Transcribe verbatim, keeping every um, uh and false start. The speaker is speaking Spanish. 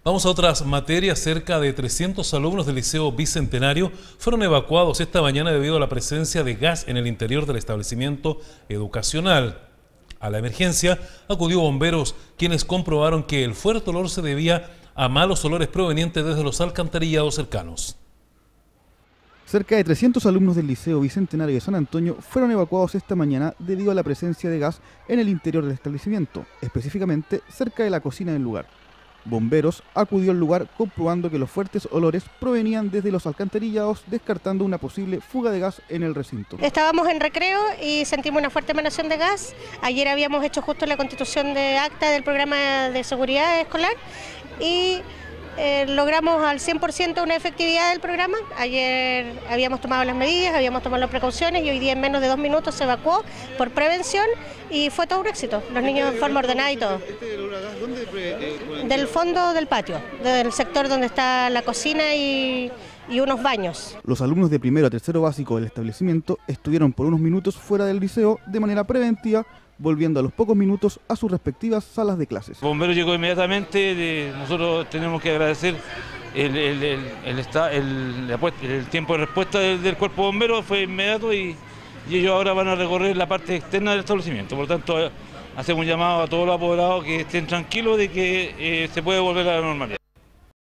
Vamos a otras materias. Cerca de trescientos alumnos del Liceo Bicentenario fueron evacuados esta mañana debido a la presencia de gas en el interior del establecimiento educacional. A la emergencia acudió bomberos, quienes comprobaron que el fuerte olor se debía a malos olores provenientes desde los alcantarillados cercanos. Cerca de trescientos alumnos del Liceo Bicentenario de San Antonio fueron evacuados esta mañana debido a la presencia de gas en el interior del establecimiento, específicamente cerca de la cocina del lugar. Bomberos acudió al lugar comprobando que los fuertes olores provenían desde los alcantarillados, descartando una posible fuga de gas en el recinto. Estábamos en recreo y sentimos una fuerte emanación de gas. Ayer habíamos hecho justo la constitución de acta del programa de seguridad escolar y eh, logramos al cien por ciento una efectividad del programa. Ayer habíamos tomado las medidas, habíamos tomado las precauciones y hoy día en menos de dos minutos se evacuó por prevención y fue todo un éxito. Los niños en forma ordenada y todo. Del fondo del patio, del sector donde está la cocina y, y unos baños. Los alumnos de primero a tercero básico del establecimiento estuvieron por unos minutos fuera del liceo de manera preventiva, volviendo a los pocos minutos a sus respectivas salas de clases. El bombero llegó inmediatamente. De, nosotros tenemos que agradecer el, el, el, el, el, el, el tiempo de respuesta del, del cuerpo bombero, fue inmediato y, y ellos ahora van a recorrer la parte externa del establecimiento. Por lo tanto, hacemos un llamado a todos los apoderados que estén tranquilos de que eh, se puede volver a la normalidad.